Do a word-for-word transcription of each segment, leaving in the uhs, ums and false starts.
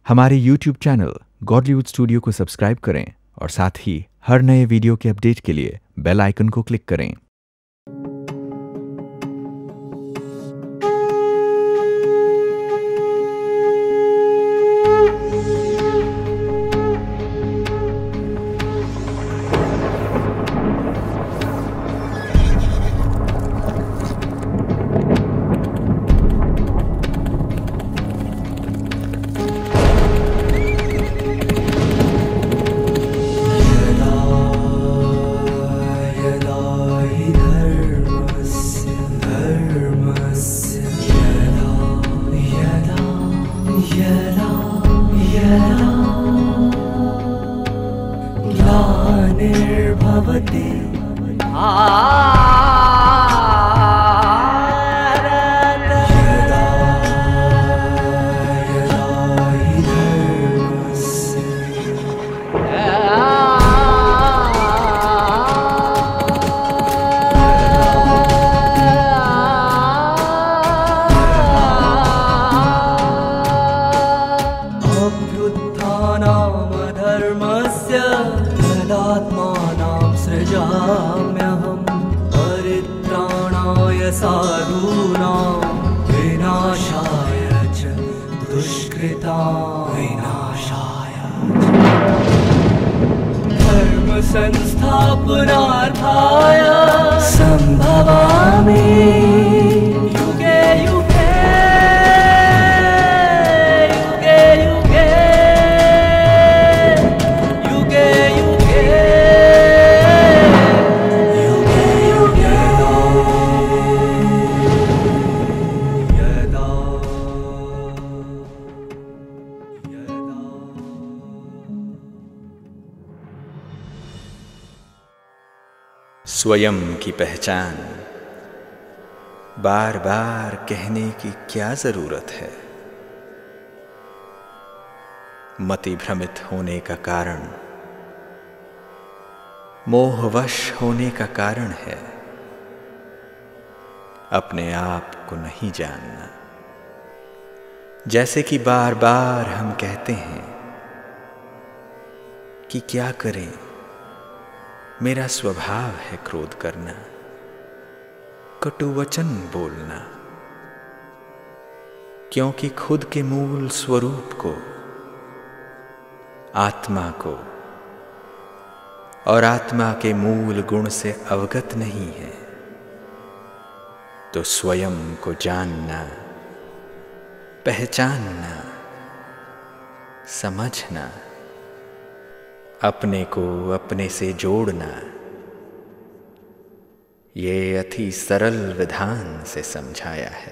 हमारे YouTube channel Godlywood studio को subscribe करें और साथ ही हर नए वीडियो के अपडेट के लिए बेल आइकन को क्लिक करें। ग्लानिर्भवति सृजाम्यहं परित्राणाय साधूनां विनाशाय च दुष्कृतां विनाशाय धर्म संस्थापनार्थाय संभवामि युगे युगे स्वयं की पहचान बार बार कहने की क्या जरूरत है। मति भ्रमित होने का कारण मोहवश होने का कारण है अपने आप को नहीं जानना। जैसे कि बार बार हम कहते हैं कि क्या करें, मेरा स्वभाव है क्रोध करना, कटु वचन बोलना, क्योंकि खुद के मूल स्वरूप को, आत्मा को और आत्मा के मूल गुण से अवगत नहीं है। तो स्वयं को जानना, पहचानना, समझना, अपने को अपने से जोड़ना, ये अति सरल विधान से समझाया है।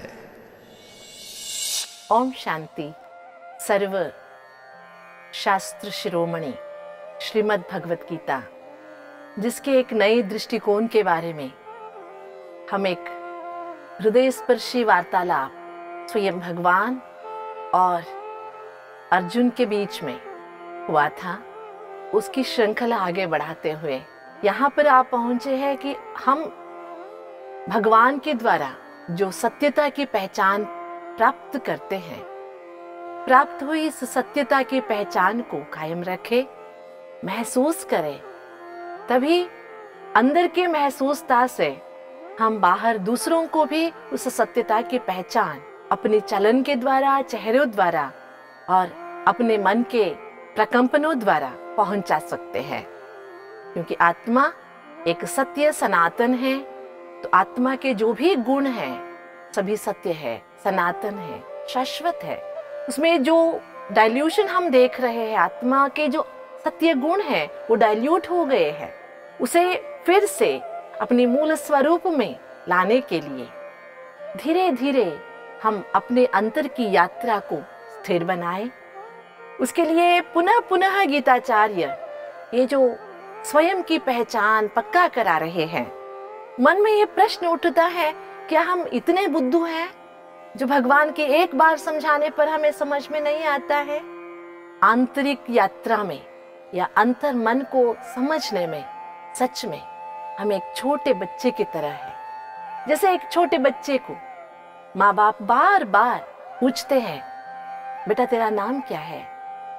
ओम शांति। सर्व शास्त्र शिरोमणि श्रीमद् भगवत गीता, जिसके एक नए दृष्टिकोण के बारे में हम एक हृदय स्पर्शी वार्तालाप स्वयं भगवान और अर्जुन के बीच में हुआ था, उसकी श्रृंखला आगे बढ़ाते हुए यहाँ पर आप पहुंचे हैं कि हम भगवान के द्वारा जो सत्यता की पहचान प्राप्त करते हैं, प्राप्त हुई इस सत्यता की पहचान को कायम रखें, महसूस करें, तभी अंदर के महसूसता से हम बाहर दूसरों को भी उस सत्यता की पहचान अपने चलन के द्वारा, चेहरों द्वारा और अपने मन के प्रकंपनों द्वारा पहुंचा सकते हैं। क्योंकि आत्मा एक सत्य सनातन है, तो आत्मा के जो भी गुण हैं सभी सत्य है, सनातन है, शाश्वत है। उसमें जो डाइल्यूशन हम देख रहे हैं, आत्मा के जो सत्य गुण हैं वो डाइल्यूट हो गए हैं। उसे फिर से अपने मूल स्वरूप में लाने के लिए धीरे धीरे हम अपने अंतर की यात्रा को स्थिर बनाएं। उसके लिए पुनः पुनः गीताचार्य ये जो स्वयं की पहचान पक्का करा रहे हैं। मन में ये प्रश्न उठता है, क्या हम इतने बुद्धू हैं जो भगवान के एक बार समझाने पर हमें समझ में नहीं आता है? आंतरिक यात्रा में या अंतर मन को समझने में सच में हम एक छोटे बच्चे की तरह है। जैसे एक छोटे बच्चे को माँ बाप बार बार पूछते हैं, बेटा तेरा नाम क्या है?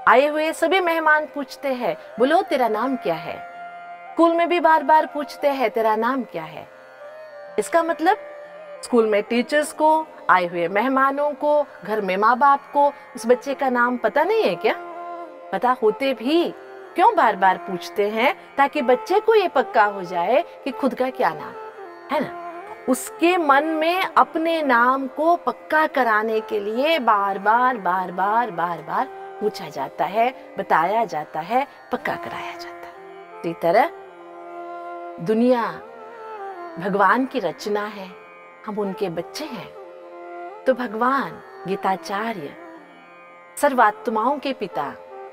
आए हुए सभी मेहमान पूछते हैं, बोलो तेरा नाम क्या है। स्कूल में भी बार बार पूछते हैं, तेरा नाम क्या है। इसका मतलब स्कूल में टीचर्स को, आए हुए मेहमानों को, घर में माँ बाप को उस बच्चे का नाम पता नहीं है क्या? पता होते भी क्यों बार बार पूछते हैं? ताकि बच्चे को ये पक्का हो जाए कि खुद का क्या नाम है ना। उसके मन में अपने नाम को पक्का कराने के लिए बार बार बार बार बार बार पूछा जाता है, बताया जाता है, पक्का कराया जाता है। इसी तरह दुनिया भगवान की रचना है, हम उनके बच्चे हैं। तो भगवान गीताचार्य, सर्वात्माओं के पिता,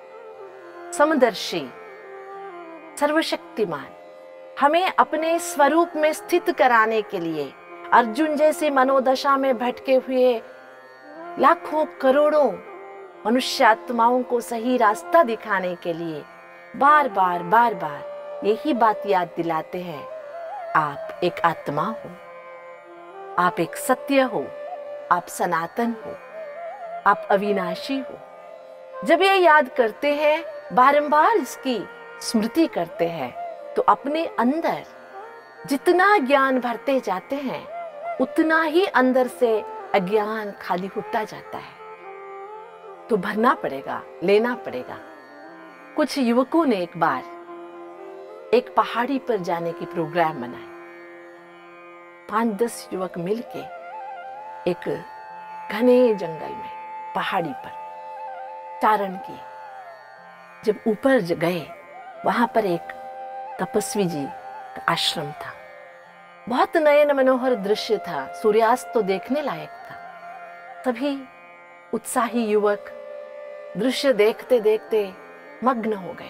समदर्शी, सर्वशक्तिमान, हमें अपने स्वरूप में स्थित कराने के लिए, अर्जुन जैसे मनोदशा में भटके हुए लाखों करोड़ों मनुष्यात्माओं को सही रास्ता दिखाने के लिए बार बार बार बार यही बात याद दिलाते हैं, आप एक आत्मा हो, आप एक सत्य हो, आप सनातन हो, आप अविनाशी हो। जब ये याद करते हैं, बारंबार इसकी स्मृति करते हैं, तो अपने अंदर जितना ज्ञान भरते जाते हैं, उतना ही अंदर से अज्ञान खाली होता जाता है। तो भरना पड़ेगा, लेना पड़ेगा। कुछ युवकों ने एक बार एक पहाड़ी पर जाने की प्रोग्राम बनाया। पांच दस युवक मिलके एक घने जंगल में पहाड़ी पर चारण किए। जब ऊपर गए, वहां पर एक तपस्वी जी का आश्रम था। बहुत नयन मनोहर दृश्य था, सूर्यास्त तो देखने लायक था। सभी उत्साही युवक दृश्य देखते देखते मग्न हो गए,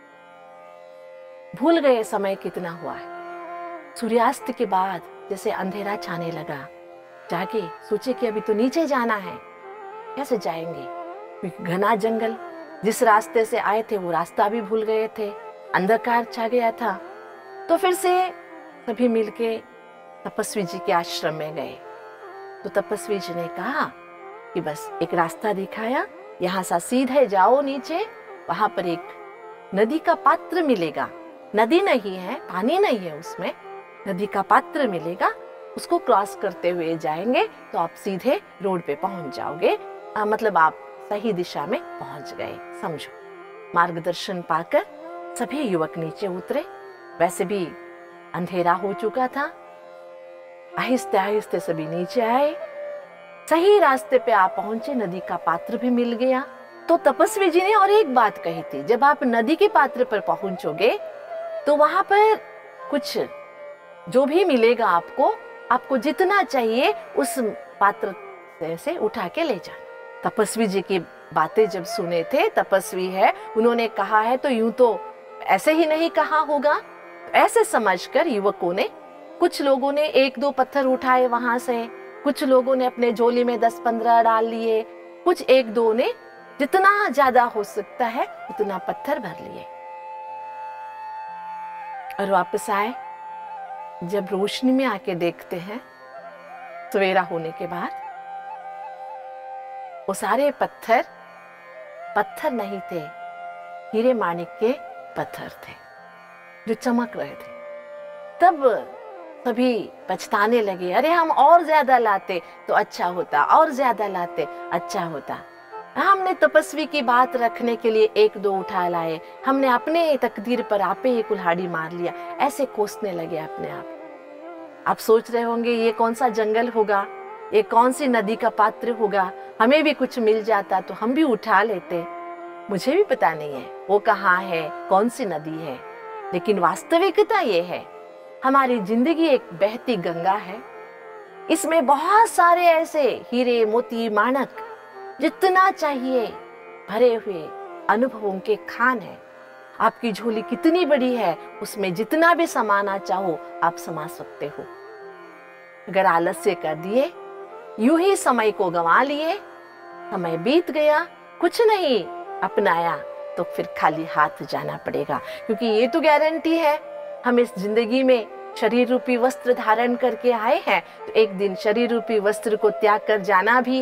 भूल गए समय कितना हुआ है। सूर्यास्त के बाद जैसे अंधेरा छाने लगा, जाके सोचे कि अभी तो नीचे जाना है, कैसे जाएंगे? क्योंकि घना जंगल, जिस रास्ते से आए थे वो रास्ता भी भूल गए थे, अंधकार छा गया था। तो फिर से सभी मिलके तपस्वी जी के आश्रम में गए। तो तपस्वी जी ने कहा कि बस एक रास्ता दिखाया, यहाँ से सीधे जाओ नीचे, वहां पर एक नदी का पात्र मिलेगा। नदी नहीं है, पानी नहीं है उसमें, नदी का पात्र मिलेगा, उसको क्रॉस करते हुए जाएंगे तो आप सीधे रोड पे पहुंच जाओगे। आ, मतलब आप सही दिशा में पहुंच गए, समझो। मार्गदर्शन पाकर सभी युवक नीचे उतरे। वैसे भी अंधेरा हो चुका था। आहिस्ते आहिस्ते सभी नीचे आए, सही रास्ते पे आप पहुंचे, नदी का पात्र भी मिल गया। तो तपस्वी जी ने और एक बात कही थी, जब आप नदी के पात्र पर पहुंचोगे तो वहां पर कुछ जो भी मिलेगा आपको, आपको जितना चाहिए उस पात्र से उठा के ले जाना। तपस्वी जी की बातें जब सुने थे, तपस्वी है, उन्होंने कहा है तो यूं तो ऐसे ही नहीं कहा होगा। ऐसे समझकर युवकों ने, कुछ लोगों ने एक दो पत्थर उठाए वहां से, कुछ लोगों ने अपने झोली में दस पंद्रह डाल लिए, कुछ एक दो ने जितना ज्यादा हो सकता है उतना पत्थर भर लिए और वापस आए। जब रोशनी में आके देखते हैं सवेरा होने के बाद, वो सारे पत्थर पत्थर नहीं थे, हीरे माणिक के पत्थर थे जो चमक रहे थे। तब सभी पछताने लगे, अरे हम और ज्यादा लाते तो अच्छा होता, और ज्यादा लाते अच्छा होता। हमने तपस्वी की बात रखने के लिए एक दो उठा लाए, हमने अपने तकदीर पर आपे ही कुल्हाड़ी मार लिया। ऐसे कोसने लगे अपने आप। आप सोच रहे होंगे ये कौन सा जंगल होगा, ये कौन सी नदी का पात्र होगा, हमें भी कुछ मिल जाता तो हम भी उठा लेते। मुझे भी पता नहीं है वो कहाँ है, कौन सी नदी है, लेकिन वास्तविकता ये है, हमारी जिंदगी एक बहती गंगा है। इसमें बहुत सारे ऐसे हीरे मोती माणक, जितना चाहिए भरे हुए अनुभवों के खान है। आपकी झोली कितनी बड़ी है, उसमें जितना भी समाना चाहो आप समा सकते हो। अगर आलस्य कर दिए, यूं ही समय को गंवा लिए, समय बीत गया, कुछ नहीं अपनाया, तो फिर खाली हाथ जाना पड़ेगा। क्योंकि ये तो गारंटी है, हम इस जिंदगी में शरीर रूपी वस्त्र धारण करके आए हैं, तो एक दिन शरीर रूपी वस्त्र को त्याग कर जाना भी है।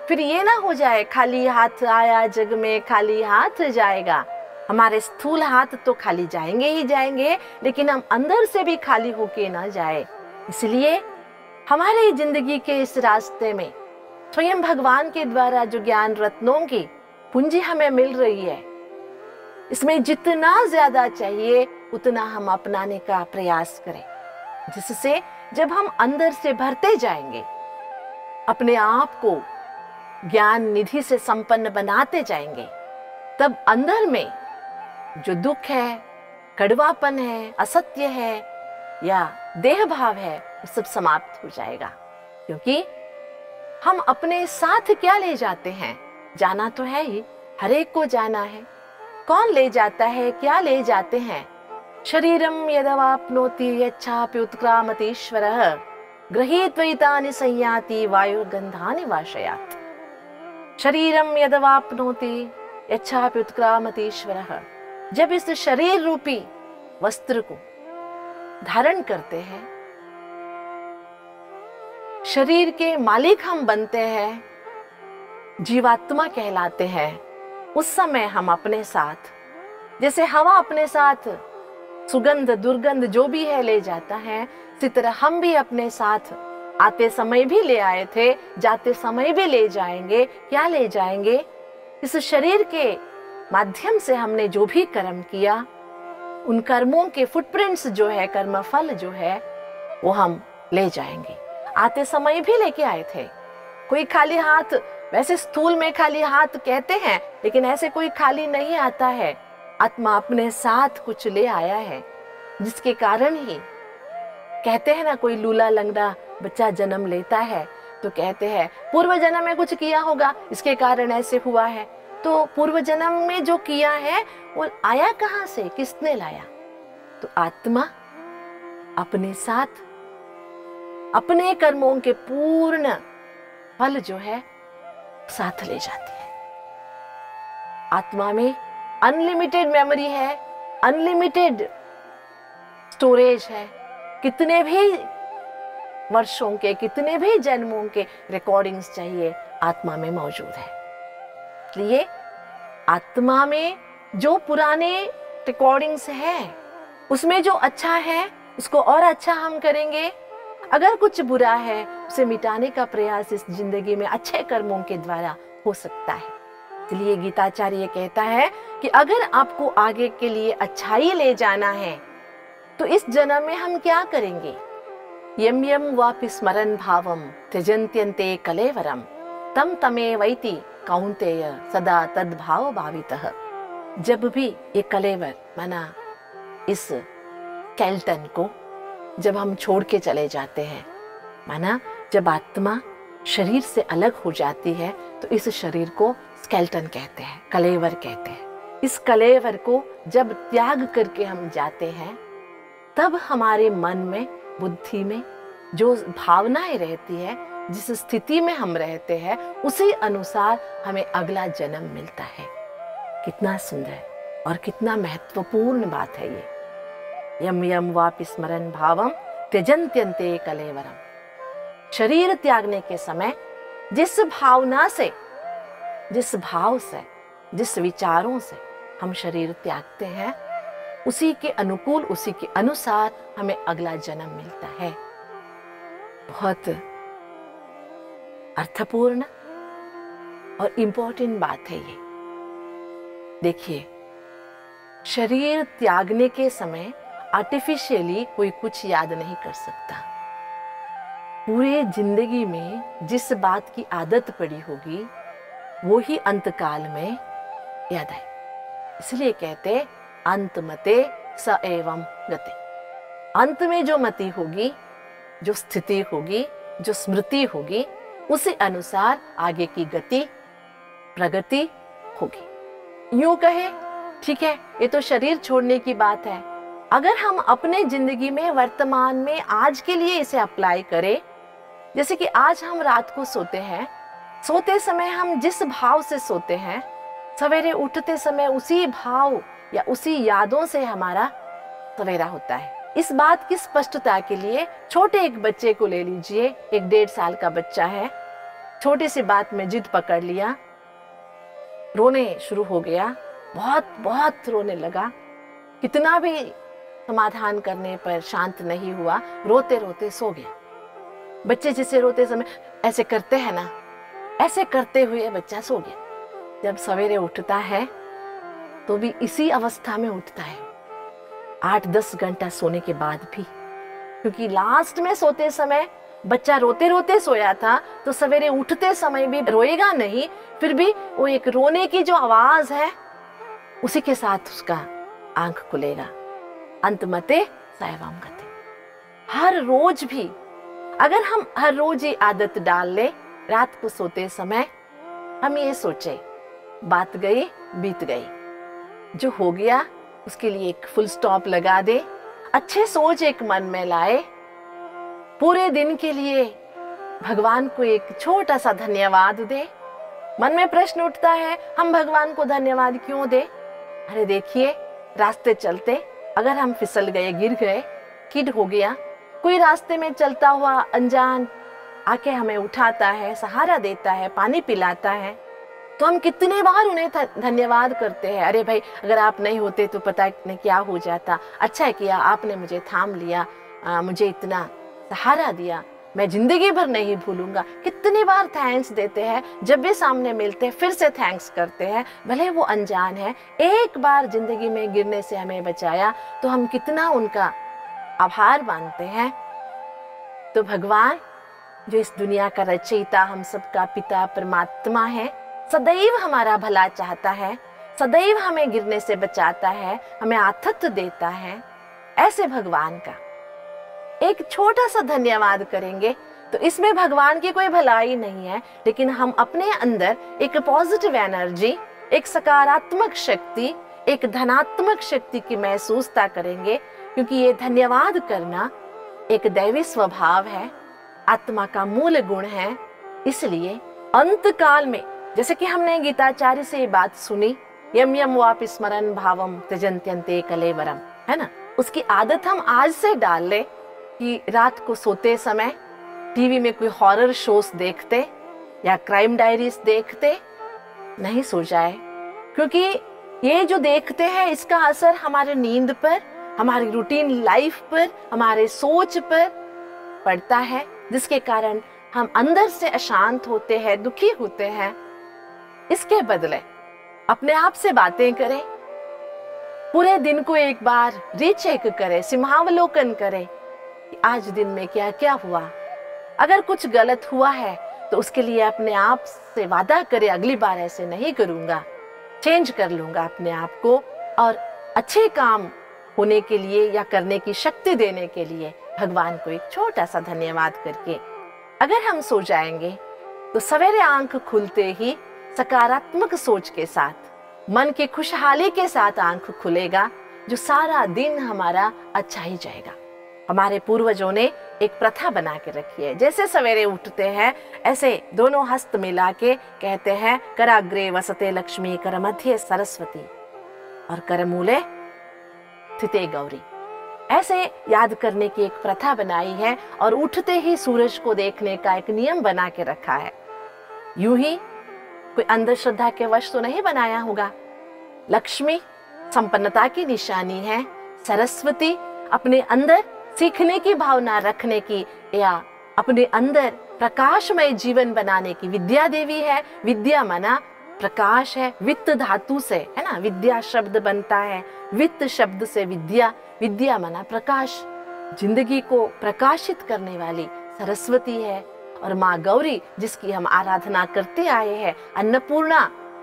फिर ये ना हो जाए खाली हाथ आया जग में खाली हाथ जाएगा। हमारे स्थूल हाथ तो खाली जाएंगे ही जाएंगे, लेकिन हम अंदर से भी खाली होके ना जाए। इसलिए हमारी जिंदगी के इस रास्ते में स्वयं भगवान के द्वारा जो ज्ञान रत्नों की पूंजी हमें मिल रही है, इसमें जितना ज्यादा चाहिए उतना हम अपनाने का प्रयास करें, जिससे जब हम अंदर से भरते जाएंगे, अपने आप को ज्ञान निधि से संपन्न बनाते जाएंगे, तब अंदर में जो दुख है, कड़वापन है, असत्य है या देह भाव है, वो सब समाप्त हो जाएगा। क्योंकि हम अपने साथ क्या ले जाते हैं, जाना तो है ही, हर एक को जाना है। कौन ले जाता है, क्या ले जाते हैं? शरीरम यदवाप्नोति यच्छापि उत्क्रामतीश्वरः गृहीत्वैतानि संयाति वायुर्गन्धानि वाशयात्। शरीरम यदवाप्नोति यच्छापि उत्क्रामतीश्वरः, जब इस शरीर रूपी वस्त्र को धारण करते हैं, शरीर के मालिक हम बनते हैं, जीवात्मा कहलाते हैं, उस समय हम अपने साथ, जैसे हवा अपने साथ सुगंध दुर्गंध जो भी है ले जाता है, इसी तरह हम भी अपने साथ आते समय भी ले आए थे, जाते समय भी ले जाएंगे। क्या ले जाएंगे? इस शरीर के माध्यम से हमने जो भी कर्म किया, उन कर्मों के फुटप्रिंट्स जो है, कर्म फल जो है, वो हम ले जाएंगे। आते समय भी लेके आए थे। कोई खाली हाथ, वैसे स्थूल में खाली हाथ कहते हैं, लेकिन ऐसे कोई खाली नहीं आता है। आत्मा अपने साथ कुछ ले आया है, जिसके कारण ही कहते हैं ना, कोई लूला लंगड़ा बच्चा जन्म लेता है तो कहते हैं पूर्व जन्म में कुछ किया होगा, इसके कारण ऐसे हुआ है। तो पूर्व जन्म में जो किया है वो आया कहाँ से, किसने लाया? तो आत्मा अपने साथ अपने कर्मों के पूर्ण फल जो है साथ ले जाती है। आत्मा में अनलिमिटेड मेमोरी है, अनलिमिटेड स्टोरेज है। कितने भी वर्षों के, कितने भी जन्मों के रिकॉर्डिंग्स चाहिए, आत्मा में मौजूद है। इसलिए आत्मा में जो पुराने रिकॉर्डिंग्स है, उसमें जो अच्छा है उसको और अच्छा हम करेंगे। अगर कुछ बुरा है, उसे मिटाने का प्रयास इस जिंदगी में अच्छे कर्मों के द्वारा हो सकता है। इसलिए गीताचार्य कहता है कि अगर आपको आगे के लिए अच्छाई ले जाना है, तो इस जन्म में हम क्या करेंगे? यम यम वापि स्मरन् भावम त्यजन्त्यन्ते कलेवरम तम तमे वैति कौन्तेय सदा तद्भाव भावितः। जब भी ये कलेवर माना इस स्केल्टन को जब हम छोड़ के चले जाते हैं, माना जब आत्मा शरीर से अलग हो जाती है, तो इस शरीर को स्केल्टन कहते हैं, कलेवर कहते हैं। इस कलेवर को जब त्याग करके हम जाते हैं, तब हमारे मन में, बुद्धि में जो भावनाएं रहती है, जिस स्थिति में हम रहते हैं, उसी अनुसार हमें अगला जन्म मिलता है। कितना सुंदर और कितना महत्वपूर्ण बात है ये। यम यम वापि स्मरन् भावम त्यजन्त्यन्ते कलेवरम। शरीर त्यागने के समय जिस भावना से, जिस भाव से, जिस विचारों से हम शरीर त्यागते हैं, उसी के अनुकूल, उसी के अनुसार हमें अगला जन्म मिलता है। बहुत अर्थपूर्ण और इंपॉर्टेंट बात है ये। देखिए, शरीर त्यागने के समय आर्टिफिशियली कोई कुछ याद नहीं कर सकता। पूरे जिंदगी में जिस बात की आदत पड़ी होगी, वो ही अंतकाल में याद आए। इसलिए कहते अंत मते स एवं गति। अंत में जो मति होगी, जो स्थिति होगी, जो स्मृति होगी, उसी अनुसार आगे की गति, प्रगति होगी। यूं कहे, ठीक है, ये तो शरीर छोड़ने की बात है। अगर हम अपने जिंदगी में, वर्तमान में, आज के लिए इसे अप्लाई करें, जैसे कि आज हम रात को सोते हैं, सोते समय हम जिस भाव से सोते हैं, सवेरे उठते समय उसी भाव या उसी यादों से हमारा सवेरा होता है। इस बात की स्पष्टता के लिए छोटे एक बच्चे को ले लीजिए। एक डेढ़ साल का बच्चा है, छोटी सी बात में जिद पकड़ लिया, रोने शुरू हो गया, बहुत बहुत रोने लगा। कितना भी समाधान करने पर शांत नहीं हुआ, रोते रोते सो गया। बच्चे जिसे रोते समय ऐसे करते हैं ना, ऐसे करते हुए बच्चा सो गया। जब सवेरे उठता है तो भी इसी अवस्था में उठता है, आठ दस घंटा सोने के बाद भी, क्योंकि लास्ट में सोते समय बच्चा रोते रोते सोया था, तो सवेरे उठते समय भी रोएगा नहीं, फिर भी वो एक रोने की जो आवाज है उसी के साथ उसका आंख खुलेगा। अंतमते सैवम गते। हर रोज भी अगर हम हर रोज ये आदत डाल ले, रात को सोते समय हम ये सोचे बात गई बीत गई, जो हो गया उसके लिए एक फुल स्टॉप लगा दे, अच्छे सोच एक मन में लाए, पूरे दिन के लिए भगवान को एक छोटा सा धन्यवाद दे। मन में प्रश्न उठता है, हम भगवान को धन्यवाद क्यों दे? अरे देखिए, रास्ते चलते अगर हम फिसल गए, गिर गए, किड हो गया, कोई रास्ते में चलता हुआ अनजान आके हमें उठाता है, सहारा देता है, पानी पिलाता है, तो हम कितने बार उन्हें धन्यवाद करते हैं। अरे भाई, अगर आप नहीं होते तो पता नहीं क्या हो जाता, अच्छा किया आपने मुझे थाम लिया, आ, मुझे इतना सहारा दिया, मैं जिंदगी भर नहीं भूलूंगा। कितनी बार थैंक्स देते हैं, जब भी सामने मिलते हैं फिर से थैंक्स करते हैं, भले वो अनजान है, एक बार जिंदगी में गिरने से हमें बचाया तो हम कितना उनका आभार मानते हैं। तो भगवान जो इस दुनिया का रचयिता, हम सबका पिता परमात्मा है, सदैव हमारा भला चाहता है, सदैव हमें गिरने से बचाता है, हमें आतिथ्य देता है। ऐसे भगवान का एक छोटा सा धन्यवाद करेंगे तो इसमें भगवान की कोई भलाई नहीं है, लेकिन हम अपने अंदर एक पॉजिटिव एनर्जी, एक सकारात्मक शक्ति, एक धनात्मक शक्ति की महसूसता करेंगे, क्योंकि ये धन्यवाद करना एक दैवी स्वभाव है, आत्मा का मूल गुण है। इसलिए अंत काल में, जैसे कि हमने गीताचार्य से ये बात सुनी, यम यम वापि स्मरण भावम त्यजन्त्यन्ते कलेवरम, है ना, उसकी आदत हम आज से डाल ले कि रात को सोते समय टीवी में कोई हॉरर शोज देखते या क्राइम डायरीज देखते नहीं सो जाए, क्योंकि ये जो देखते हैं इसका असर हमारे नींद पर, हमारी रूटीन लाइफ पर, हमारे सोच पर पड़ता है, जिसके कारण हम अंदर से अशांत होते हैं, दुखी होते हैं। इसके बदले अपने आप से बातें करें, पूरे दिन को एक बार रीचेक करें, सिंहावलोकन करें कि आज दिन में क्या क्या हुआ। अगर कुछ गलत हुआ है तो उसके लिए अपने आप से वादा करें, अगली बार ऐसे नहीं करूंगा, चेंज कर लूंगा अपने आप को, और अच्छे काम होने के लिए या करने की शक्ति देने के लिए भगवान को एक छोटा सा धन्यवाद करके अगर हम सो जाएंगे तो सवेरे आंख खुलते ही सकारात्मक सोच के साथ, मन की खुशहाली के साथ आंख खुलेगा, जो सारा दिन हमारा अच्छा ही जाएगा। हमारे पूर्वजों ने एक प्रथा बना के रखी है, जैसे सवेरे उठते हैं ऐसे दोनों हस्त मिला के कहते हैं, कराग्रे वसते लक्ष्मी, कर मध्य सरस्वती और करमूले स्थिते गौरी। ऐसे याद करने की एक प्रथा बनाई है और उठते ही सूरज को देखने का एक नियम बना के रखा है। यूं ही कोई अंधश्रद्धा के वश तो नहीं बनाया होगा। लक्ष्मी संपन्नता की निशानी है, सरस्वती अपने अंदर सीखने की भावना रखने की या अपने अंदर प्रकाशमय जीवन बनाने की विद्या देवी है। विद्या मना प्रकाश है, वित्त धातु से, है ना, विद्या शब्द बनता है, वित्त शब्द से विद्या, विद्या मना प्रकाश, जिंदगी को प्रकाशित करने वाली सरस्वती है। और माँ गौरी जिसकी हम आराधना करते आए हैं, अन्नपूर्णा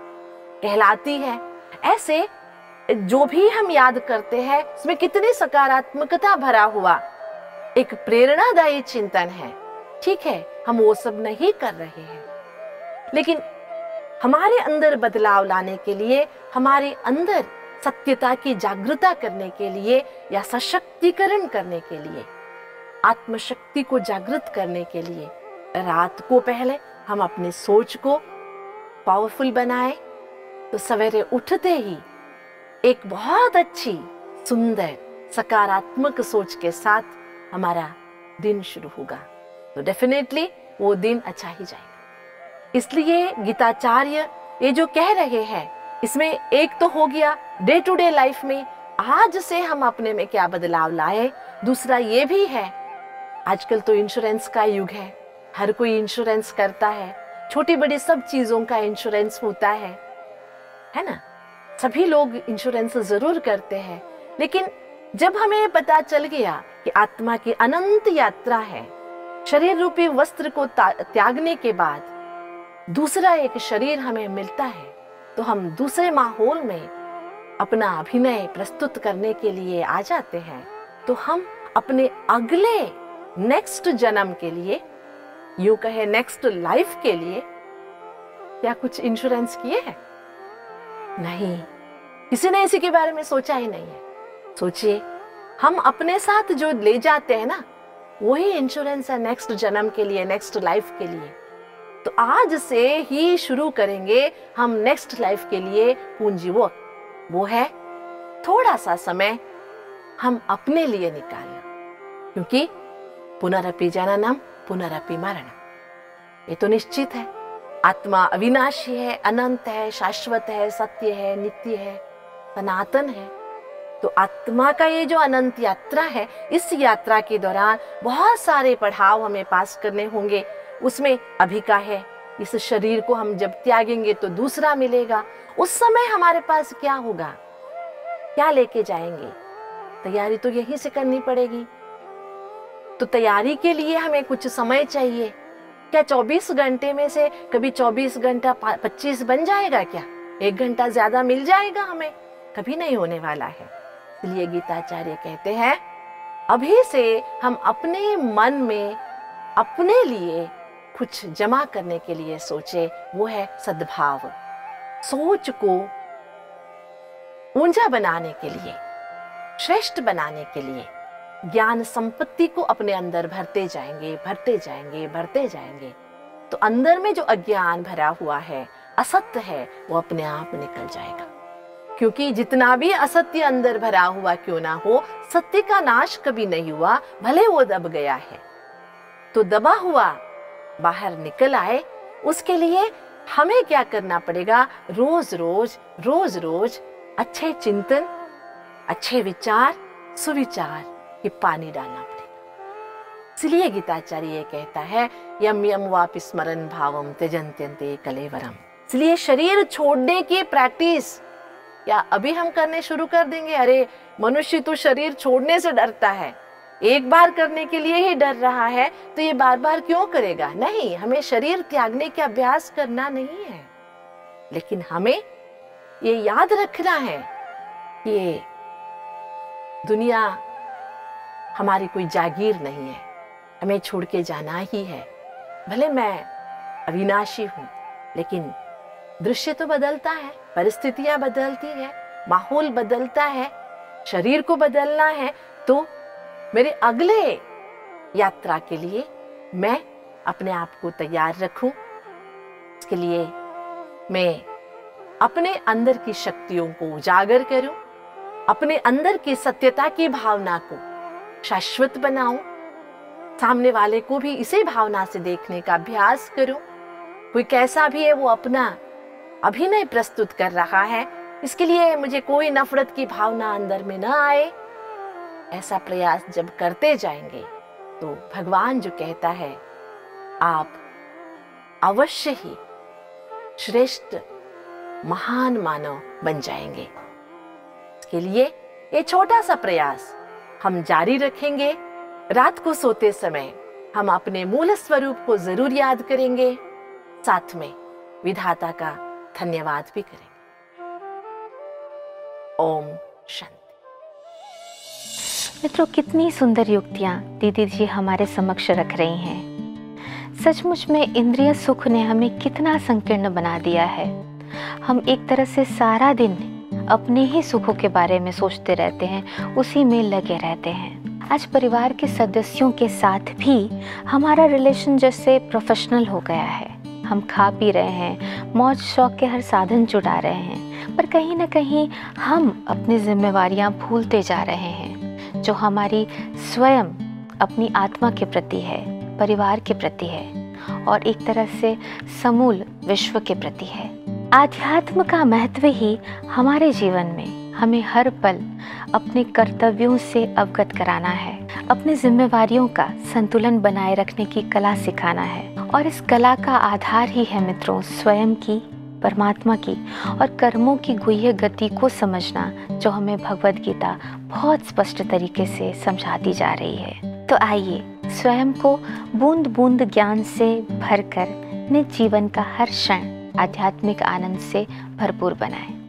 कहलाती है। ऐसे जो भी हम याद करते हैं उसमें कितनी सकारात्मकता भरा हुआ एक प्रेरणादायी चिंतन है। ठीक है, हम वो सब नहीं कर रहे हैं, लेकिन हमारे अंदर बदलाव लाने के लिए, हमारे अंदर सत्यता की जागृता करने के लिए या सशक्तिकरण करने के लिए, आत्मशक्ति को जागृत करने के लिए रात को पहले हम अपनी सोच को पावरफुल बनाए तो सवेरे उठते ही एक बहुत अच्छी, सुंदर, सकारात्मक सोच के साथ हमारा दिन शुरू होगा, तो डेफिनेटली वो दिन अच्छा ही जाएगा। इसलिए गीताचार्य ये जो कह रहे हैं, इसमें एक तो हो गया डे टू डे लाइफ में आज से हम अपने में क्या बदलाव लाए। दूसरा ये भी है, आजकल तो इंश्योरेंस का युग है, हर कोई इंश्योरेंस करता है, छोटी बड़ी सब चीजों का इंश्योरेंस होता है, है ना। सभी लोग इंश्योरेंस जरूर करते हैं, लेकिन जब हमें पता चल गया कि आत्मा की अनंत यात्रा है, शरीर रूपी वस्त्र को त्यागने के बाद दूसरा एक शरीर हमें मिलता है, तो हम दूसरे माहौल में अपना अभिनय प्रस्तुत करने के लिए आ जाते हैं। तो हम अपने अगले नेक्स्ट जन्म के लिए, यूं कहे नेक्स्ट लाइफ के लिए, क्या कुछ इंश्योरेंस किए हैं? नहीं, किसी ने इसी के बारे में सोचा ही नहीं है। सोचिए, हम अपने साथ जो ले जाते हैं ना, वही इंश्योरेंस है नेक्स्ट जन्म के लिए, नेक्स्ट लाइफ के लिए। तो आज से ही शुरू करेंगे हम नेक्स्ट लाइफ के लिए पूंजी। वो वो है थोड़ा सा समय हम अपने लिए निकालना, क्योंकि पुनरपि जननम पुनरपि मरणम, ये तो निश्चित है। आत्मा अविनाशी है, अनंत है, शाश्वत है, सत्य है, नित्य है, सनातन है। तो आत्मा का ये जो अनंत यात्रा है, इस यात्रा के दौरान बहुत सारे पड़ाव हमें पास करने होंगे। उसमें अभी का है, इस शरीर को हम जब त्यागेंगे तो दूसरा मिलेगा। उस समय हमारे पास क्या होगा, क्या लेके जाएंगे? तैयारी तो यहीं से करनी पड़ेगी। तो तैयारी के लिए हमें कुछ समय चाहिए। क्या चौबीस घंटे में से कभी चौबीस घंटा पच्चीस बन जाएगा? क्या एक घंटा ज्यादा मिल जाएगा हमें? कभी नहीं होने वाला है। इसलिए गीताचार्य कहते हैं, अभी से हम अपने मन में अपने लिए कुछ जमा करने के लिए सोचे। वो है सद्भाव, सोच को ऊंचा बनाने के लिए, श्रेष्ठ बनाने के लिए ज्ञान संपत्ति को अपने अंदर भरते जाएंगे, भरते जाएंगे, भरते जाएंगे। तो अंदर में जो अज्ञान भरा हुआ है, असत्य है, वो अपने आप निकल जाएगा। क्योंकि जितना भी असत्य अंदर भरा हुआ क्यों ना हो, सत्य का नाश कभी नहीं हुआ, भले वो दब गया है। तो दबा हुआ बाहर निकल आए, उसके लिए हमें क्या करना पड़ेगा? रोज रोज रोज रोज अच्छे चिंतन, अच्छे विचार, सुविचार ये पानी डालना पड़ेगा। इसलिए गीताचार्य ये कहता है, यम यम वापि स्मरण भावम त्यजन्त्यन्ते कलेवरम। इसलिए शरीर छोड़ने की प्रैक्टिस या अभी हम करने शुरू कर देंगे? अरे मनुष्य तो शरीर छोड़ने से डरता है, एक बार करने के लिए ही डर रहा है, तो ये बार बार क्यों करेगा? नहीं, हमें शरीर त्यागने का अभ्यास करना नहीं है, लेकिन हमें ये याद रखना है कि ये दुनिया हमारी कोई जागीर नहीं है, हमें छोड़ के जाना ही है। भले मैं अविनाशी हूं, लेकिन दृश्य तो बदलता है, परिस्थितियां बदलती है, माहौल बदलता है, शरीर को बदलना है। तो मेरे अगले यात्रा के लिए मैं अपने आप को तैयार रखूं। इसके लिए मैं अपने अंदर की शक्तियों को उजागर करूं, अपने अंदर की सत्यता की भावना को शाश्वत बनाऊं, सामने वाले को भी इसी भावना से देखने का अभ्यास करूं। कोई कैसा भी है वो अपना अभिनय प्रस्तुत कर रहा है, इसके लिए मुझे कोई नफरत की भावना अंदर में न आए। ऐसा प्रयास जब करते जाएंगे तो भगवान जो कहता है, आप अवश्य ही श्रेष्ठ महान मानव बन जाएंगे। इसके लिए ये छोटा सा प्रयास हम जारी रखेंगे। रात को सोते समय हम अपने मूल स्वरूप को जरूर याद करेंगे, साथ में विधाता का धन्यवाद भी करेंगे। ओम शांति। मित्रों, कितनी सुंदर युक्तियां दीदी जी हमारे समक्ष रख रही हैं। सचमुच में इंद्रिय सुख ने हमें कितना संकीर्ण बना दिया है। हम एक तरह से सारा दिन अपने ही सुखों के बारे में सोचते रहते हैं, उसी में लगे रहते हैं। आज परिवार के सदस्यों के साथ भी हमारा रिलेशन जैसे प्रोफेशनल हो गया है। हम खा पी रहे हैं, मौज शौक के हर साधन जुटा रहे हैं, पर कहीं ना कहीं हम अपनी जिम्मेवारियां भूलते जा रहे हैं, जो हमारी स्वयं अपनी आत्मा के प्रति है, परिवार के प्रति है। और एक तरह से समूल विश्व के प्रति है। आध्यात्म का महत्व ही हमारे जीवन में हमें हर पल अपने कर्तव्यों से अवगत कराना है, अपनी जिम्मेवारियों का संतुलन बनाए रखने की कला सिखाना है। और इस कला का आधार ही है मित्रों स्वयं की, परमात्मा की और कर्मों की गुह्य गति को समझना, जो हमें भगवद गीता बहुत स्पष्ट तरीके से समझाती जा रही है। तो आइए स्वयं को बूंद बूंद ज्ञान से भरकर निज जीवन का हर क्षण आध्यात्मिक आनंद से भरपूर बनाएं।